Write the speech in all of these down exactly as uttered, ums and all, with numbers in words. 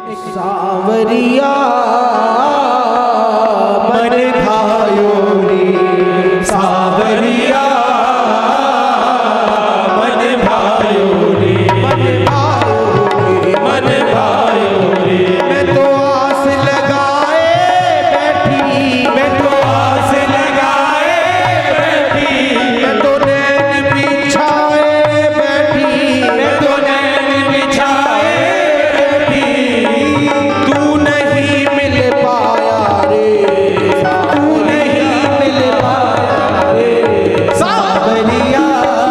सावरिया मन भायो रे, सावरिया मन भायो रे, मन भायो रे, मन भायो रे। मैं तो आस लगाए बैठी, मैं तो आस लगाए बैठी, मैं तो नैन बिछाए बैठी, मैं तो नैन बिछाए बैठी। तू नहीं मिल पाया रे, तू नहीं मिल पाया रे, सावरिया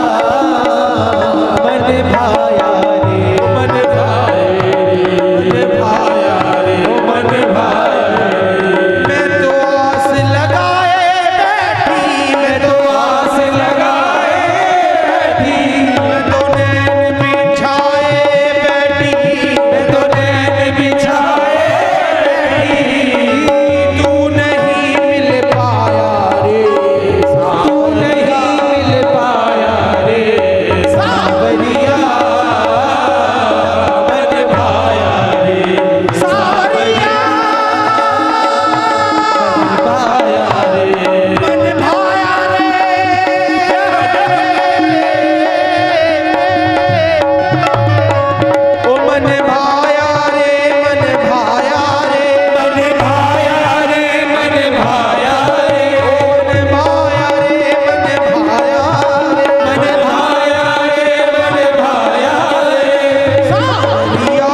मन भाया रे, मन भाया रे, मन भाया रे, मन भाया रे। मैं तो आस लगाए बैठी, मैं तो आस लगाए बैठी, मैं तो नैन बिछाए बैठी, मैं तो नैन बिछाए बैठी। तू नहीं मिल पाया रे, तू नहीं मिल पाया रे, सावरिया मन भाया रे, सावरिया मन भाया रे, मन भाया रे। ओ मन भाया रे, मन भाया रे, मन भाया रे, मन भाया रे, ओ मन भाया रे, मन भाया रे, मन भाया रे, मन भाया रे, सावरिया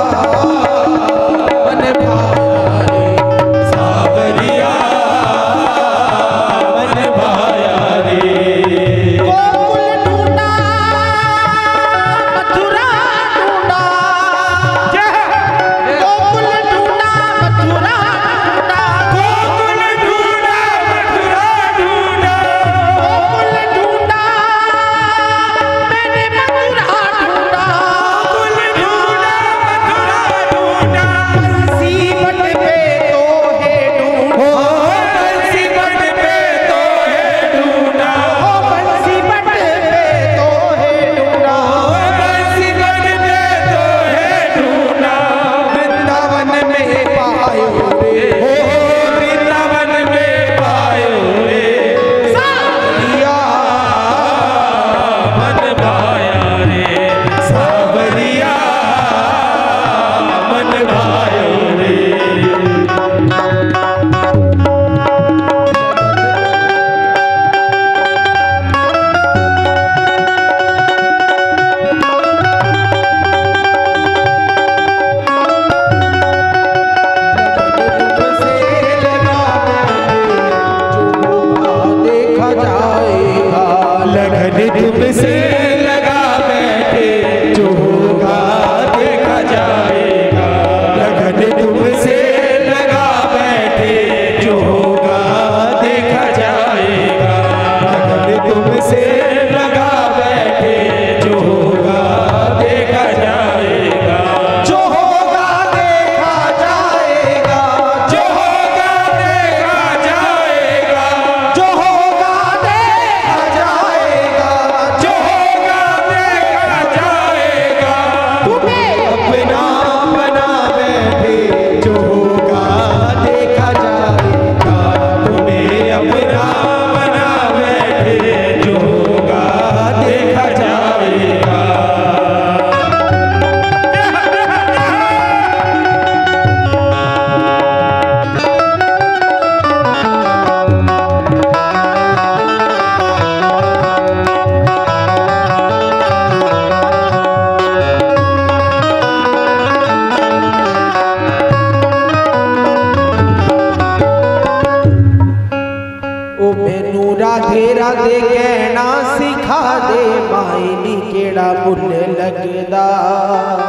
मन भाया रे, सावरिया मन भाया रे। गोकुल ढूंढा मथुरा ढूंढा, गोकुल ढूंढा मथुरा ढूंढा, गोकुल ढूंढा मथुरा ढूंढा, गोकुल ढूंढा मैंने मथुरा ढूंढा, गोकुल ढूंढा मथुरा ढूंढा। बंसी बट पे तो है ढूंढा, बंसी बट पे तो है ढूंढा, बंसी बट पे तो है ढूंढा, बंसी बट पे तो है ढूंढा। वृंदावन में पायो रे, हो वृंदावन में पायो रे, सावरिया मन भाया रे, सावरिया मन भायो रे। लगन तुमसे लगा बैठे, जो होगा देखा जाएगा, लगन तुमसे लगा बैठे, जो होगा देखा जाएगा, लगन तुमसे लगा बैठे, जो होगा देखा जाएगा, जो होगा देखा जाएगा, जो होगा देखा जाएगा, जो होगा देखा जाएगा, जो होगा देखा जाएगा। तुम्हें अपना बना बैठे, जो होगा देखा जाएगा, तुम्हें अपना बना बैठे, जो होगा देखा जाएगा। ओ मैनू राधे राधे कहना सिखा दे, माई नी केड़ा मुल लगदा।